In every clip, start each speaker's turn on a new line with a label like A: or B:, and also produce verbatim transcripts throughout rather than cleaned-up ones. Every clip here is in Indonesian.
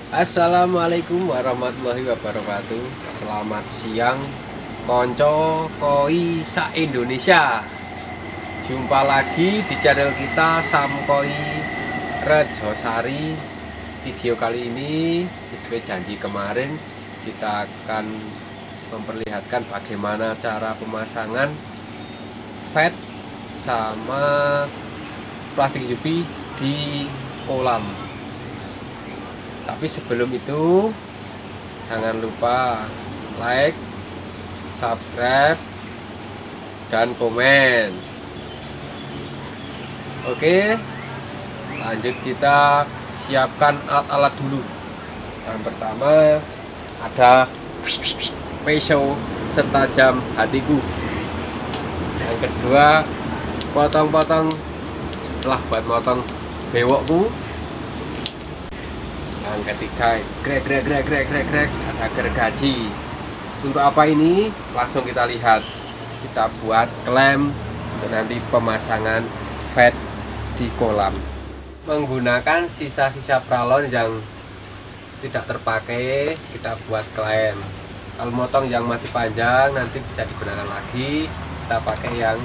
A: Assalamualaikum warahmatullahi wabarakatuh. Selamat siang konco koi sa Indonesia. Jumpa lagi di channel kita Samkoi Rejosari. Video kali ini sesuai janji kemarin, kita akan memperlihatkan bagaimana cara pemasangan V E T sama plastik U V di kolam. Tapi sebelum itu jangan lupa like, subscribe, dan komen. Oke, lanjut kita siapkan alat-alat dulu. Yang pertama ada pisau setajam hatiku. Yang kedua potong-potong setelah buat motong bewokku. Yang ketiga grek grek grek grek grek grek ada gergaji. Untuk apa ini? Langsung kita lihat. Kita buat klem untuk nanti pemasangan V E T di kolam. Menggunakan sisa-sisa pralon yang tidak terpakai, kita buat klem. Kalau motong yang masih panjang nanti bisa digunakan lagi, kita pakai yang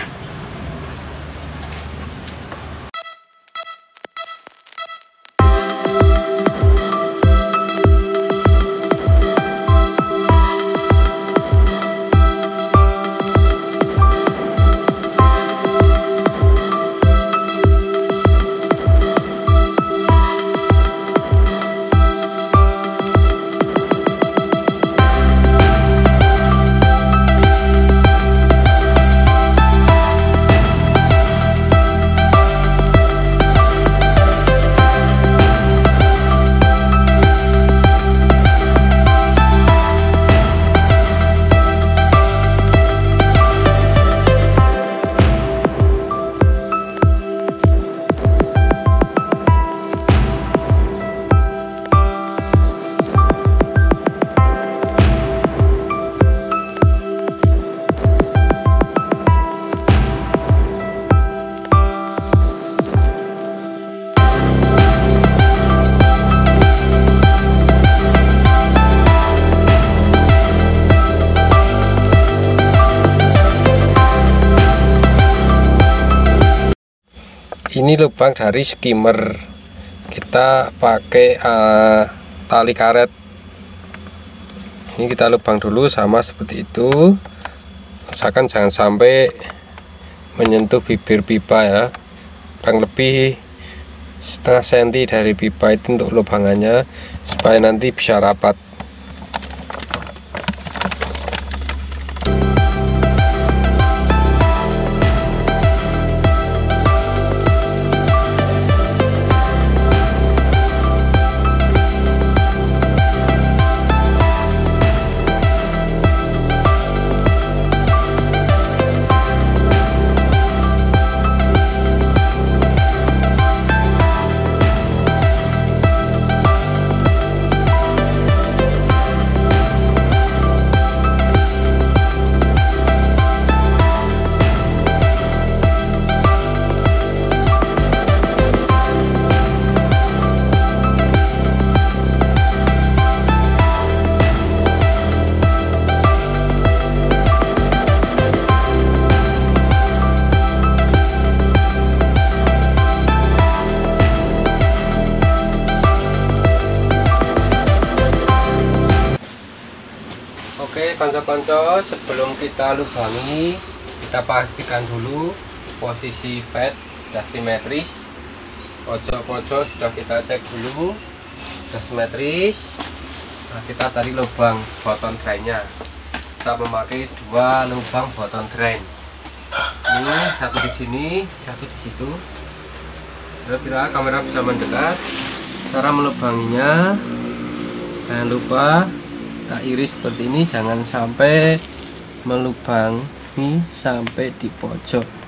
A: ini lubang dari skimmer. Kita pakai uh, tali karet. Ini kita lubang dulu sama seperti itu. Usahakan jangan sampai menyentuh bibir pipa ya. Kurang lebih setengah senti dari pipa itu untuk lubangannya, supaya nanti bisa rapat. Oke konco-konco, sebelum kita lubangi, kita pastikan dulu posisi V E T sudah simetris. Pojok-pojok sudah kita cek dulu, sudah simetris. Nah, kita cari lubang bottom drainnya. Kita memakai dua lubang bottom drain. Ini satu di sini, satu di situ. Kira-kira kamera bisa mendekat. Cara melubanginya, jangan lupa kita iris seperti ini, jangan sampai melubangi sampai di pojok.